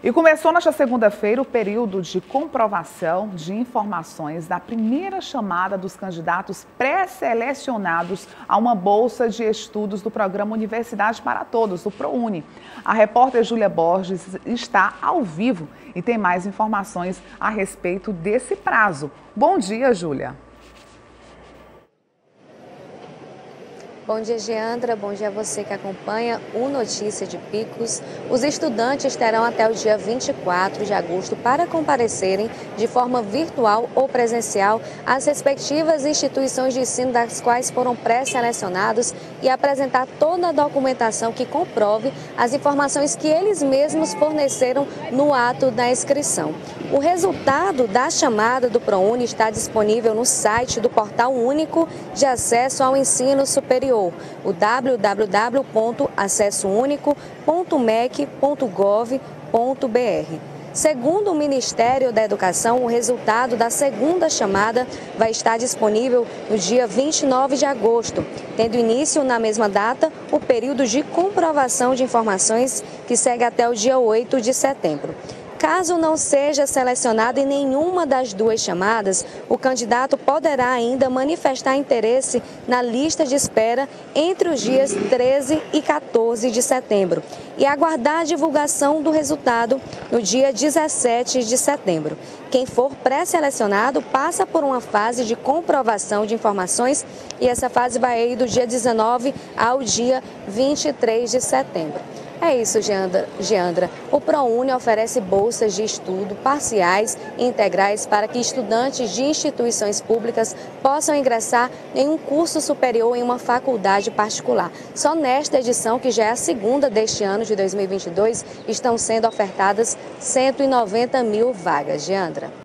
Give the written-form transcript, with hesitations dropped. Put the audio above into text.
E começou nesta segunda-feira o período de comprovação de informações da primeira chamada dos candidatos pré-selecionados a uma bolsa de estudos do programa Universidade para Todos, o ProUni. A repórter Júlia Borges está ao vivo e tem mais informações a respeito desse prazo. Bom dia, Júlia. Bom dia, Geandra. Bom dia a você que acompanha o Notícia de Picos. Os estudantes terão até o dia 24 de agosto para comparecerem de forma virtual ou presencial às respectivas instituições de ensino das quais foram pré-selecionados e apresentar toda a documentação que comprove as informações que eles mesmos forneceram no ato da inscrição. O resultado da chamada do ProUni está disponível no site do Portal Único de Acesso ao Ensino Superior, o www.acessounico.mec.gov.br. Segundo o Ministério da Educação, o resultado da segunda chamada vai estar disponível no dia 29 de agosto, tendo início na mesma data o período de comprovação de informações que segue até o dia 8 de setembro. Caso não seja selecionado em nenhuma das duas chamadas, o candidato poderá ainda manifestar interesse na lista de espera entre os dias 13 e 14 de setembro e aguardar a divulgação do resultado no dia 17 de setembro. Quem for pré-selecionado passa por uma fase de comprovação de informações e essa fase vai do dia 19 ao dia 23 de setembro. É isso, Geandra. O ProUni oferece bolsas de estudo parciais e integrais para que estudantes de instituições públicas possam ingressar em um curso superior em uma faculdade particular. Só nesta edição, que já é a segunda deste ano de 2022, estão sendo ofertadas 190 mil vagas. Geandra.